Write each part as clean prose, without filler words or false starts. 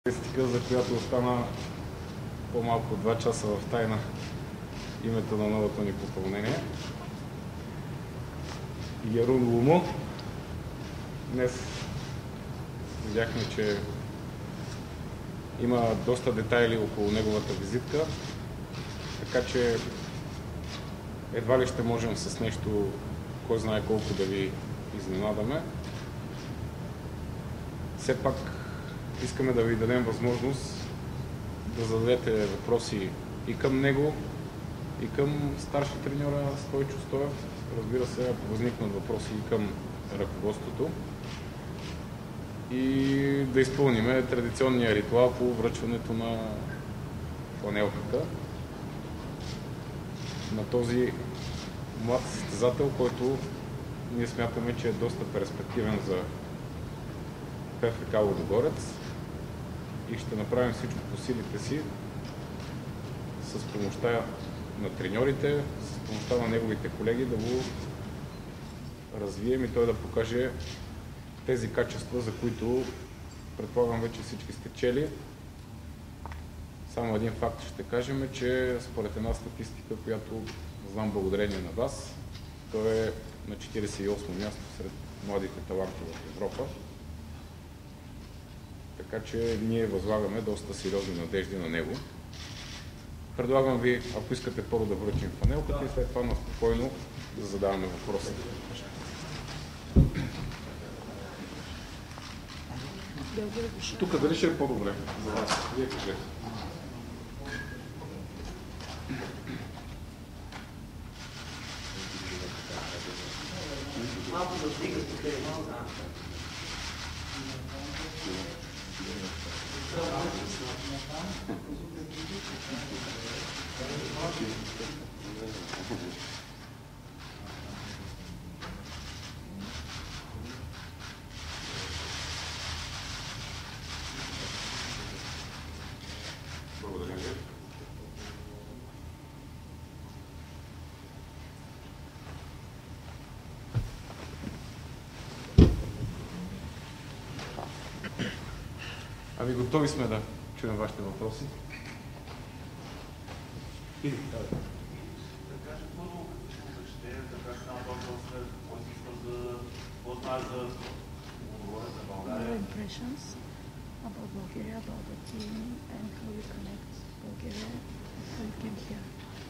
статистика, за която остана по-малко 2 часа в тайна името на новото ни попълнение. Ярун Лумо. Днес видяхме, че има доста детайли около неговата визитка, така че едва ли ще можем с нещо, кой знае колко, да ви изненадаме. Все пак искаме да ви дадем възможност да зададете въпроси и към него, и към старши треньора Стойчо Стоев. Разбира се, ако възникнат въпроси и към ръководството. И да изпълним традиционния ритуал по връчването на фланелката на този млад състезател, който ние смятаме, че е доста перспективен за ПФК Лудогорец, и ще направим всичко по силите си с помощта на треньорите, с помощта на неговите колеги да го развием и той да покаже тези качества, за които предполагам вече всички сте чели. Само един факт ще кажем, че според една статистика, която знам благодарение на вас, той е на 48-о място сред младите таланти в Европа. Така че ние възлагаме доста сериозни надежди на него. Предлагам ви, ако искате, първо да връчим фанелката и след това на спокойно да задаваме въпроси. Тук дали ще е по-добре за вас? Вие кажете. Малко да стига тук е. Благодаря ви. Ами готови сме да чуем вашите въпроси. Да кажа първо, ще така стана въпрос, кой се свърза, какво знае за Лудогорец, за България. Your impressions about Bulgaria, about the team, and how you connect Bulgaria, how you came here.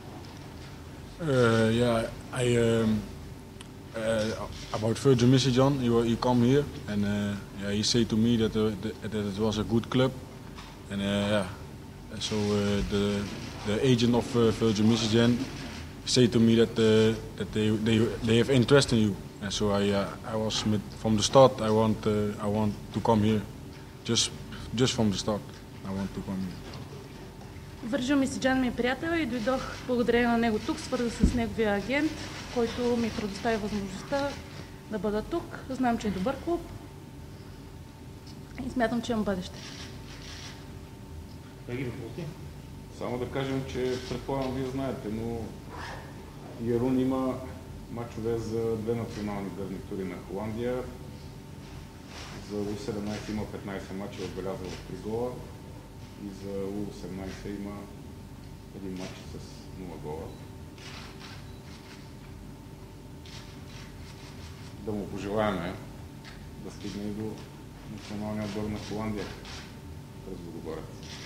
About Virgil Misijan, he come here and he said to me that it was a good club, and so the agent of Virgil Misijan said to me that they have interest in you, and so I was from the start I want to come here, just from the start I want to come here. Вържил Мисиджан ми е приятел и дойдох благодарение на него тук, свърза с неговия агент, който ми предостави възможността да бъда тук. Знам, че е добър клуб и смятам, че имам бъдеще. Само да кажем, че предполагам вие знаете, но Ярун има мачове за две национални гарнитури на Холандия. За У-17 има 15 мача, отбелязал в 3 гола, и за У-18 има един матч с 0 гола. Да му пожелаем да стигне и до националния отбор на Холандия през Лудогорец.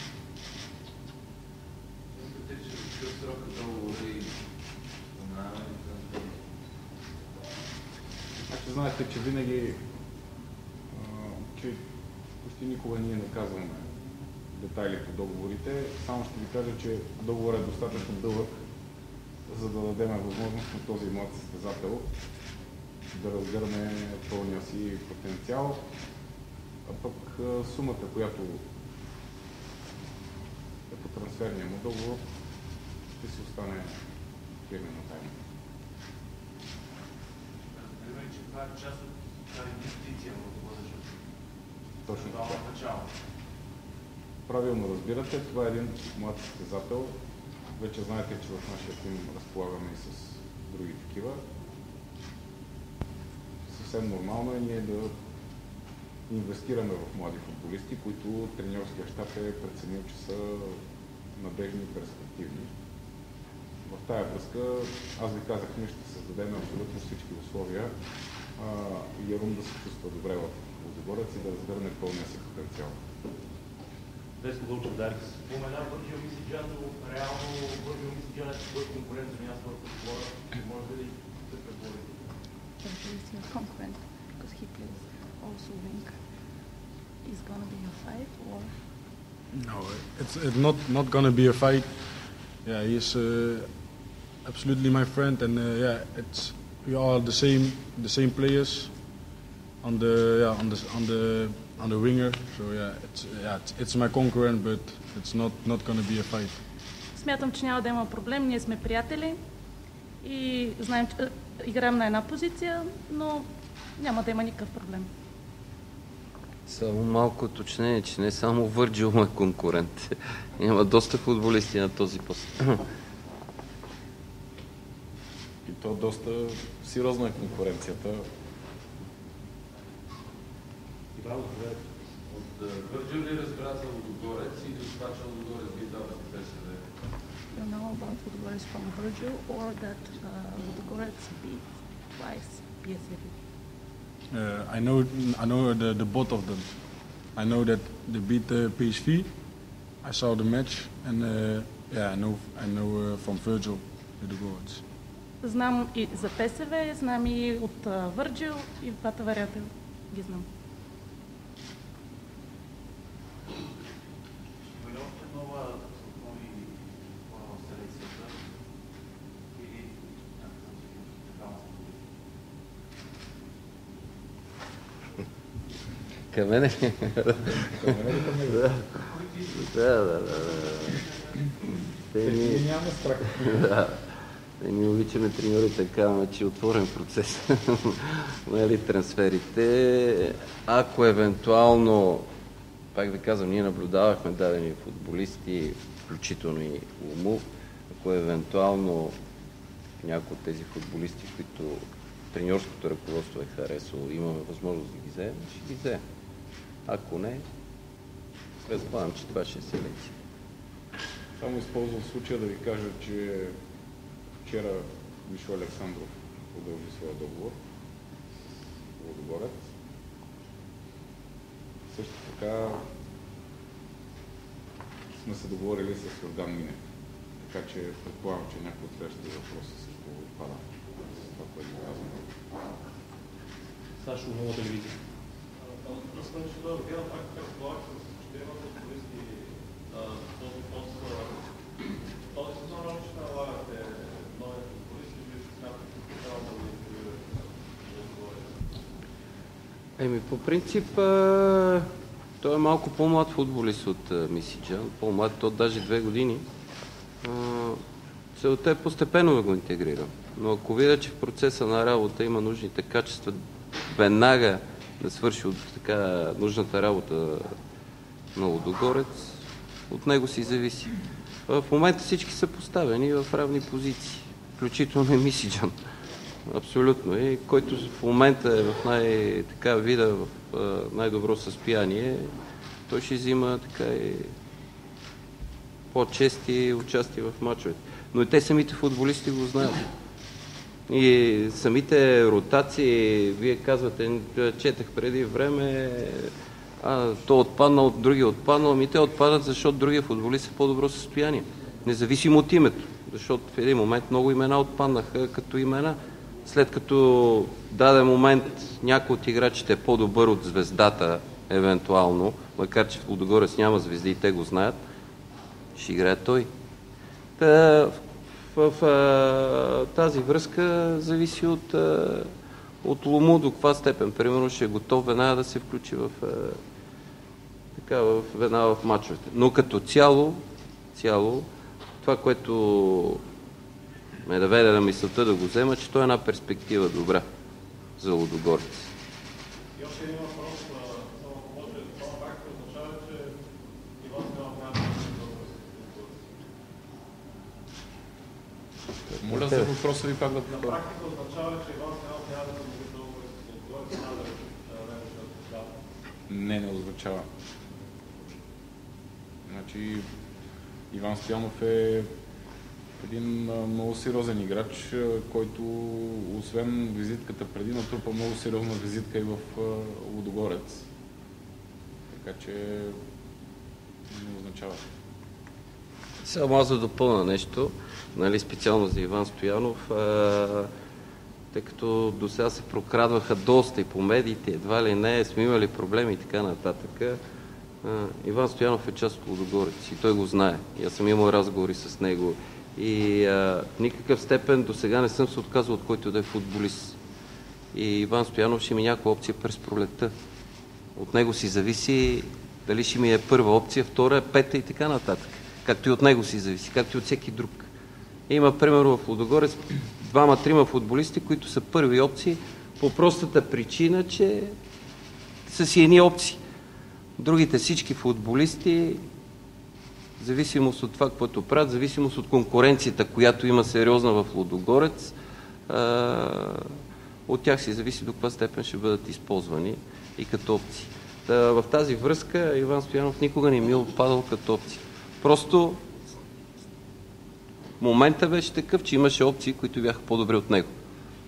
Значи знаете, че винаги, че почти никога ние не казваме детайли по договорите. Само ще ви кажа, че договорът е достатъчно дълъг, за да дадем възможност на този млад състезател да разгърне пълния си потенциал. А пък сумата, която е по трансферния му договор, ще си остане фирмена тайна. Разбираме, че това е част от тази инвестиция в бъдещето. Точно Това така. в начало. Правилно разбирате, това е един млад състезател. Вече знаете, че в нашия тим разполагаме и с други такива. Съвсем нормално е ние да инвестираме в млади футболисти, които треньорския щаб е преценил, че са надежни и перспективни. В тая връзка, аз ви казах, ние ще създадем абсолютно всички условия Ярум да се чувства добре в Лудогорец и да разгърне пълния си потенциал. Веско Вълчев, Дарикс. Спомена Върджил Мисиджан, но реално Върджил Мисиджан е твой конкурент за място в отбора. Може ли да преборите? Virgil is your concurrent because he plays also wing. Is gonna be a fight or? No, it's not gonna be a fight. Yeah, he's absolutely my friend, and we are the same players on the winger. So it's my concurrent, but it's not gonna be a fight. Смятам, че няма да има проблем. Ние сме приятели и знаем, че играем на една позиция, но няма да има никакъв проблем. Само малко уточнение, че не само Върджил му е конкурент. Има доста футболисти на този пост. И то доста сериозна е конкуренцията. От Върджил ли разбра за Лудогорец и диспача Лудогорец ги дава с ПСВ? You know about Ludogorets from Virgil or that Ludogorets beat twice PSV? I know the both of them. I know that they beat PSV. I saw the match, and I know from Virgil Ludogorets. Знам и за ПСВ, знам и от Върджил и двата варианта ги знам. Към мене? Да. Няма страх. Ние обичаме треньорите, казваме, че е отворен процес. Нали, трансферите. Ако евентуално, пак да казвам, ние наблюдавахме дадени футболисти, включително и Лумов, ако евентуално някои от тези футболисти, които треньорското ръководство е харесало, имаме възможност да ги вземем, ще ги вземем. Ако не, предполагам, че това ще е селекция. Само използвам случая да ви кажа, че вчера Мишо Александров продължи своя договор в Лудогорец. Също така сме се договорили с Йордан Минев. Така че предполагам, че някой от следващите въпроси също отпада за това, което казвам. Сашо, нова телевизия. Искам, че да гледам пак как това с четиримата туристи този пост. Този сезон ще налагате нови футболисти, вие ще смятате, че трябва да го отговорите. По принцип, той е малко по-млад футболист от Мисиджан, по-млад, то даже 2 години. Целта е постепенно да го интегрирам. Но ако видя, че в процеса на работа има нужните качества, веднага да свърши от така нужната работа на Лудогорец, от него си зависи. В момента всички са поставени в равни позиции, включително и Мисиджан. Абсолютно. И който в момента е в вида в най-добро състояние, той ще взима така и по-чести участия в мачовете. Но и те самите футболисти го знаят. И самите ротации, вие казвате, четах преди време, то отпаднал, другия отпаднал, ами те отпадат, защото другия футболист е в по-добро състояние. Независимо от името, защото в един момент много имена отпаднаха като имена. След като даден момент някой от играчите е по-добър от звездата, евентуално, макар че в Лудогорец няма звезди и те го знаят, ще играе той. В тази връзка зависи от Луму до каква степен. Примерно ще е готов веднага да се включи веднага в мачовете. Но като цяло, това, което ме доведе на мисълта да го взема, че той е една перспектива добра за Лудогорец. И още един въпрос, само ако може, това на практика означава, че Иван Смелов няма да се договори с Лудогорец. Моля за въпроса ви пак да... На практика означава, че Иван Смелов няма да се договори с Лудогорец, няма да реши да не озвучава. Значи Иван Стоянов е един много сериозен играч, който освен визитката преди натрупа много сериозна визитка и в Лудогорец. Така че не означава. Само аз да допълна нещо, нали, специално за Иван Стоянов, тъй като до сега се прокрадваха доста и по медиите, едва ли не, сме имали проблеми и така нататък. Иван Стоянов е част от Лудогорец и той го знае. И аз съм имал разговори с него. И в никакъв степен до сега не съм се отказал от който да е футболист. И Иван Стоянов ще ми някаква опция през пролетта. От него си зависи дали ще ми е първа опция, втора, пета и така нататък. Както и от него си зависи, както и от всеки друг. Има, примерно, в Лудогорец 2-3 футболисти, които са първи опции по простата причина, че са си едни опции. Другите всички футболисти, в зависимост от това, което правят, в зависимост от конкуренцията, която има сериозна в Лудогорец, от тях си зависи до каква степен ще бъдат използвани и като опции. В тази връзка Иван Стоянов никога не ми е отпадал като опция. Просто момента беше такъв, че имаше опции, които бяха по-добри от него.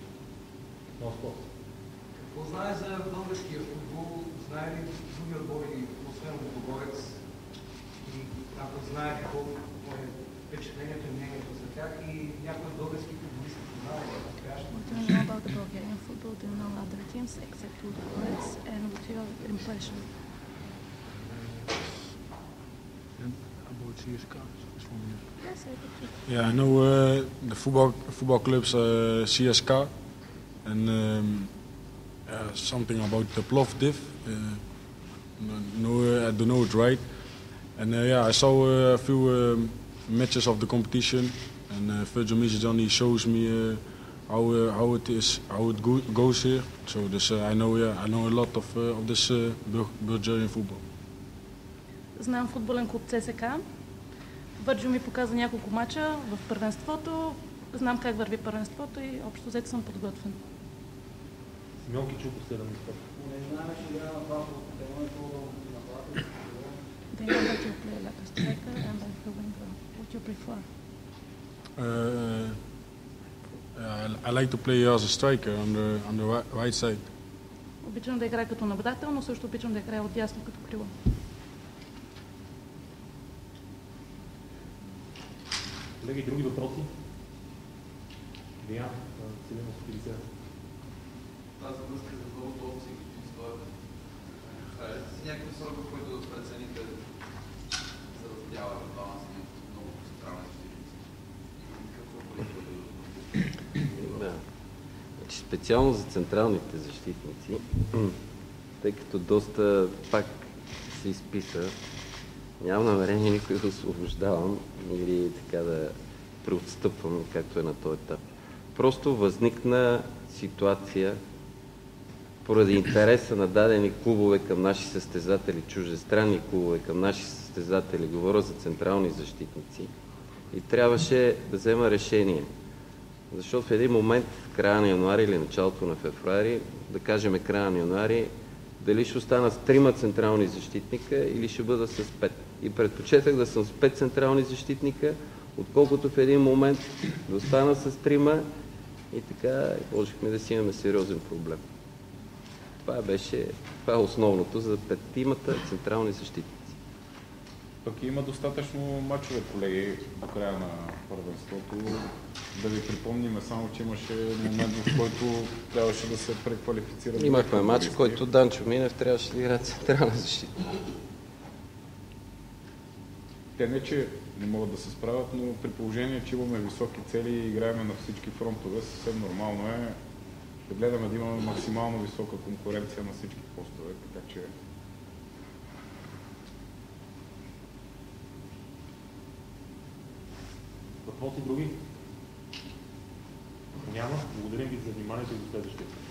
Какво знае за българския футбол? Знае ли други отбори, освен Лудогорец? И ако знае какво е впечатлението и мнението за тях и някои български футболисти познава ли? What do you know about the Bulgarian football? Do you know other teams except Ludogorets? And what's your impression? About CSK. Yes, I do too. Yeah, I know the football clubs CSK and something about the Plovdiv. No, I don't know it right. And yeah, I saw a few matches of the competition, and Virgil Misijan, he shows me how it is, how it goes here. So this, I know a lot of this Bulgarian football. Знам футболен клуб ЦСК. Върджо ми показа няколко мача в първенството. Знам как върви първенството и общо взето съм подготвен. Симеон Кичук, последен спорт. Не знаем, че игра на два по темането на плата. They know that you play like a striker and like a winger. What you prefer? I like to play as a striker on the right side. Обичам да играя като наблюдател, но също обичам да играя отдясно като крило. Колеги, други въпроси? Диан, Силено Спилица. Тази връзка за многото опции, които стоят. Правите си някакъв срок, в който да прецените за раздяване на баланс на много централни защитници? Какво Да. Значи, специално за централните защитници, тъй като доста пак се изписа, нямам намерение никой да освобождавам или така да преотстъпвам, както е на този етап. Просто възникна ситуация поради интереса на дадени клубове към наши състезатели, чуждестранни клубове към наши състезатели, говоря за централни защитници, и трябваше да взема решение. Защото в един момент, в края на януари или началото на февруари, да кажем края на януари, дали ще остана с 3 централни защитника или ще бъда с 5. И предпочетах да съм с 5 централни защитника, отколкото в един момент да остана с 3 и така можехме да си имаме сериозен проблем. Това е основното за 5 централни защитници. Пък има достатъчно мачове, колеги, до края на първенството. Да ви припомним само, че имаше момент, в който трябваше да се преквалифицира. Имахме матч, в който Данчо Минев трябваше да играе централна защита. Те не, че не могат да се справят, но при положение, че имаме високи цели и играем на всички фронтове, съвсем нормално е да гледаме да имаме максимално висока конкуренция на всички постове, така че Въпроси други? Ако няма, благодарим ви за вниманието и до следващия.